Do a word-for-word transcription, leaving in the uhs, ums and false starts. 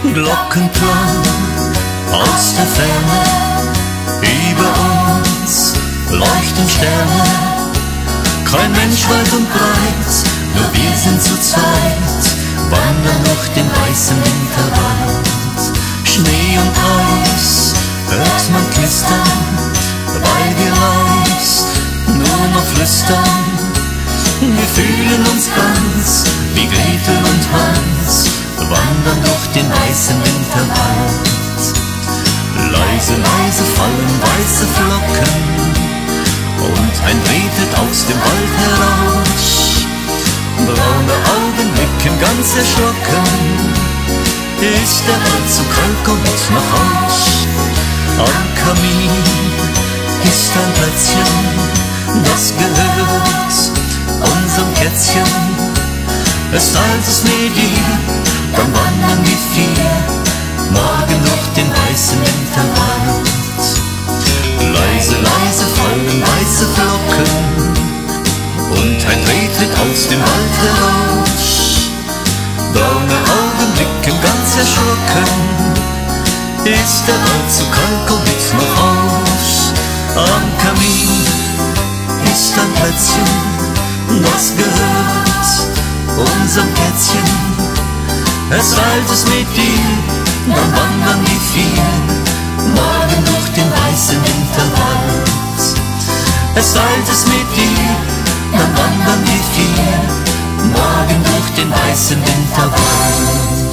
Glockenklang aus der Ferne, über uns leuchten Sterne. Kein Mensch weit und breit, nur wir sind zu zweit, wandern durch den weißen Winterwald. Schnee und Eis hört man knistern, weil wir leis nur noch flüstern. Wir fühlen uns ganz wie Gretel und Hans, wandern durch den weißen Winterwald. Leise, leise fallen weiße Flocken und ein Reh tritt aus dem Wald heraus. Braune Augen blicken ganz erschrocken, ist der Wald zu kalt, kommt nach Haus. Am Kamin ist ein Plätzchen, das gehört unserem Kätzchen. Es teilt es mit ihr, dann wandern wir vier morgen durch den weißen Winterwald. Leise, leise fallen weiße Flocken und ein Reh tritt aus dem Wald heraus. Braune Augen blicken ganz erschrocken, ist der Wald zu kalt, kommt mit nach Haus. Am Kamin ist ein Plätzchen, das gehört unserem Kätzchen. Es teilt es mit dir, dann wandern wir vier morgen durch den weißen Winterwald. Es teilt es mit dir, dann wandern wir vier morgen durch den weißen Winterwald.